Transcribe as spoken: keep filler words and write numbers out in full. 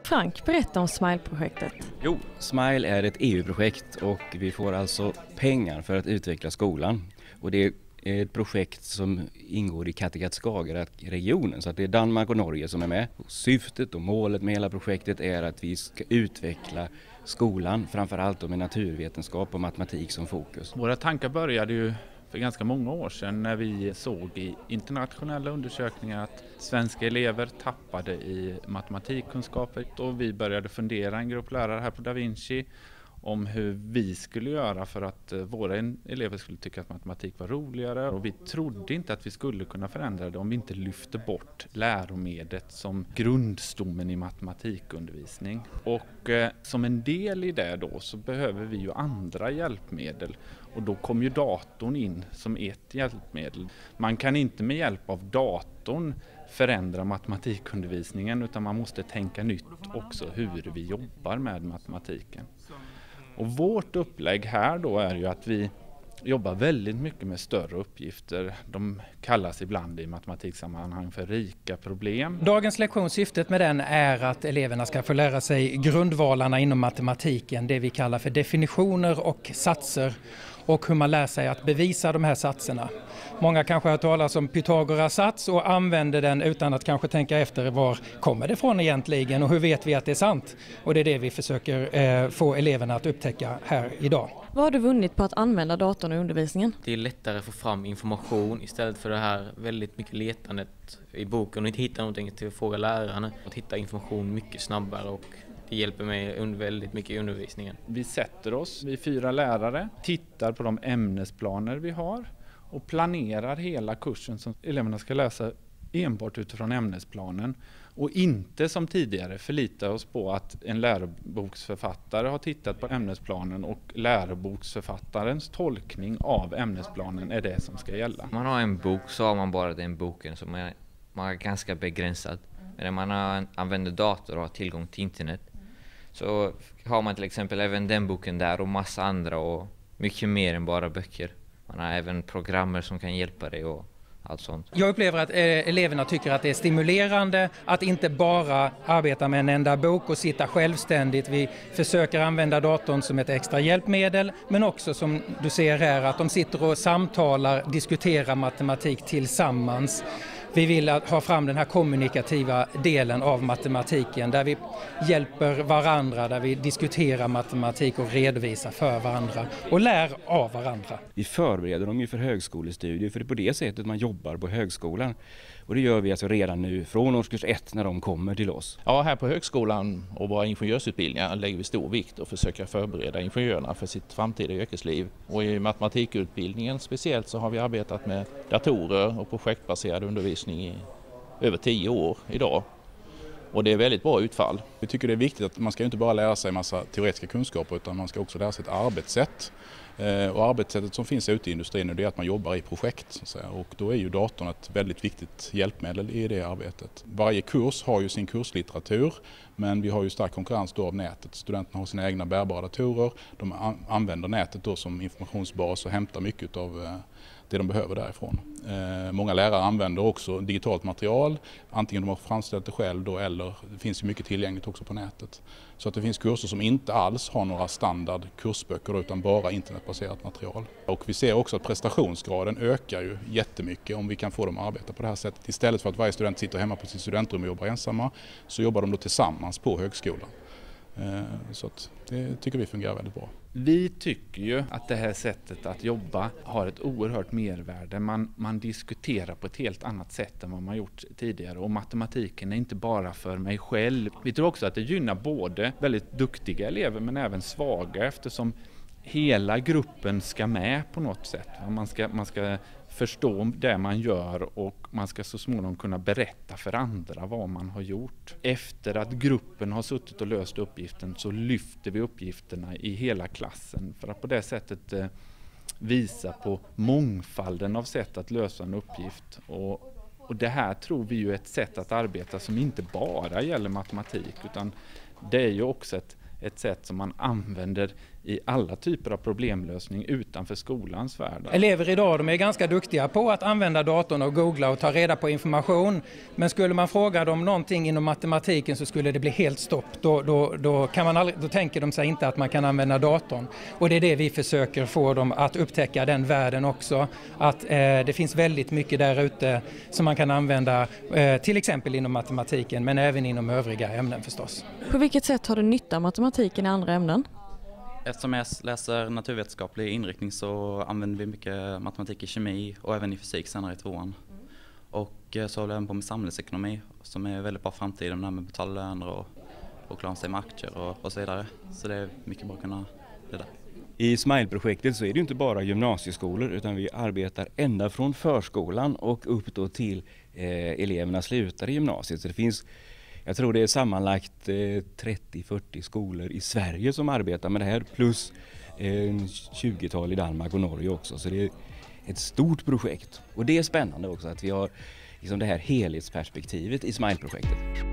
Frank, berätta om Smile-projektet. Jo, Smile är ett E U-projekt och vi får alltså pengar för att utveckla skolan. Och det är ett projekt som ingår i Kattegatt-Skagerrak-regionen, så att det är Danmark och Norge som är med. Och syftet och målet med hela projektet är att vi ska utveckla skolan, framförallt med naturvetenskap och matematik som fokus. Våra tankar började ju för ganska många år sedan när vi såg i internationella undersökningar att svenska elever tappade i matematikkunskaper. Och vi började fundera, en grupp lärare här på Da Vinci, om hur vi skulle göra för att våra elever skulle tycka att matematik var roligare. Och vi trodde inte att vi skulle kunna förändra det om vi inte lyfte bort läromedlet som grundstommen i matematikundervisning. Och eh, som en del i det då så behöver vi ju andra hjälpmedel. Och då kom ju datorn in som ett hjälpmedel. Man kan inte med hjälp av datorn förändra matematikundervisningen, utan man måste tänka nytt också hur vi jobbar med matematiken. Och vårt upplägg här då är ju att vi jobbar väldigt mycket med större uppgifter. De kallas ibland i matematiksammanhang för rika problem. Dagens lektion, syftet med den är att eleverna ska få lära sig grundvalarna inom matematiken, det vi kallar för definitioner och satser, och hur man lär sig att bevisa de här satserna. Många kanske har talat om Pythagoras sats och använder den utan att kanske tänka efter var kommer det ifrån egentligen och hur vet vi att det är sant. Och det är det vi försöker eh, få eleverna att upptäcka här idag. Vad har du vunnit på att använda datorn i undervisningen? Det är lättare att få fram information istället för det här väldigt mycket letandet i boken och inte hitta någonting till att fråga lärarna. Att hitta information mycket snabbare, och det hjälper mig väldigt mycket i undervisningen. Vi sätter oss, vi fyra lärare, tittar på de ämnesplaner vi har och planerar hela kursen som eleverna ska läsa enbart utifrån ämnesplanen. Och inte som tidigare förlita oss på att en läroboksförfattare har tittat på ämnesplanen och läroboksförfattarens tolkning av ämnesplanen är det som ska gälla. Om man har en bok så har man bara den boken som är, man är ganska begränsad. Men när man använder dator och har tillgång till internet så har man till exempel även den boken där och massa andra och mycket mer än bara böcker. Man har även programmer som kan hjälpa dig och allt sånt. Jag upplever att eh, eleverna tycker att det är stimulerande att inte bara arbeta med en enda bok och sitta självständigt. Vi försöker använda datorn som ett extra hjälpmedel, men också som du ser här att de sitter och samtalar, diskuterar matematik tillsammans. Vi vill ha fram den här kommunikativa delen av matematiken där vi hjälper varandra, där vi diskuterar matematik och redovisar för varandra och lär av varandra. Vi förbereder dem ju för högskolestudier, för det är på det sättet man jobbar på högskolan. Och det gör vi alltså redan nu från årskurs ett när de kommer till oss. Ja, här på högskolan och våra ingenjörsutbildningar lägger vi stor vikt och försöker förbereda ingenjörerna för sitt framtida yrkesliv. Och i matematikutbildningen speciellt så har vi arbetat med datorer och projektbaserad undervisning i över tio år idag. Och det är väldigt bra utfall. Vi tycker det är viktigt att man ska inte bara lära sig en massa teoretiska kunskaper utan man ska också lära sig ett arbetssätt. Och arbetssättet som finns ute i industrin är att man jobbar i projekt. Så att säga. Och då är ju datorn ett väldigt viktigt hjälpmedel i det arbetet. Varje kurs har ju sin kurslitteratur, men vi har ju stark konkurrens då av nätet. Studenterna har sina egna bärbara datorer. De använder nätet då som informationsbas och hämtar mycket av det de behöver därifrån. Eh, många lärare använder också digitalt material, antingen de har framställt det själv då, eller det finns ju mycket tillgängligt också på nätet. Så att det finns kurser som inte alls har några standard kursböcker då, utan bara internetbaserat material. Och vi ser också att prestationsgraden ökar ju jättemycket om vi kan få dem att arbeta på det här sättet. Istället för att varje student sitter hemma på sitt studentrum och jobbar ensamma så jobbar de då tillsammans på högskolan. Så att det tycker vi fungerar väldigt bra. Vi tycker ju att det här sättet att jobba har ett oerhört mervärde. Man, man diskuterar på ett helt annat sätt än vad man gjort tidigare. Och matematiken är inte bara för mig själv. Vi tror också att det gynnar både väldigt duktiga elever men även svaga, eftersom hela gruppen ska med på något sätt. Man ska, man ska förstå det man gör och man ska så småningom kunna berätta för andra vad man har gjort. Efter att gruppen har suttit och löst uppgiften så lyfter vi uppgifterna i hela klassen för att på det sättet eh, visa på mångfalden av sätt att lösa en uppgift. Och, och det här tror vi ju är ett sätt att arbeta som inte bara gäller matematik, utan det är ju också ett, ett sätt som man använder i alla typer av problemlösning utanför skolans värld. Elever idag de är ganska duktiga på att använda datorn och googla och ta reda på information. Men skulle man fråga dem någonting inom matematiken så skulle det bli helt stopp. Då, då, då, kan man aldrig, då tänker de sig inte att man kan använda datorn. Och det är det vi försöker få dem att upptäcka, den världen också. Att eh, det finns väldigt mycket där ute som man kan använda eh, till exempel inom matematiken men även inom övriga ämnen förstås. På vilket sätt har du nytta av matematiken i andra ämnen? Eftersom jag läser naturvetenskaplig inriktning så använder vi mycket matematik i kemi och även i fysik senare i tvåan. Och så håller jag även på med samhällsekonomi som är väldigt bra framtiden med betallöner och, och klara sig med aktier och, och så vidare. Så det är mycket bra att kunna det där. I Smile-projektet så är det inte bara gymnasieskolor utan vi arbetar ända från förskolan och upp då till eh, eleverna slutar i gymnasiet. Så det finns, jag tror det är sammanlagt eh, trettio till fyrtio skolor i Sverige som arbetar med det här plus eh, tjugotal i Danmark och Norge också. Så det är ett stort projekt och det är spännande också att vi har liksom det här helhetsperspektivet i Smile-projektet.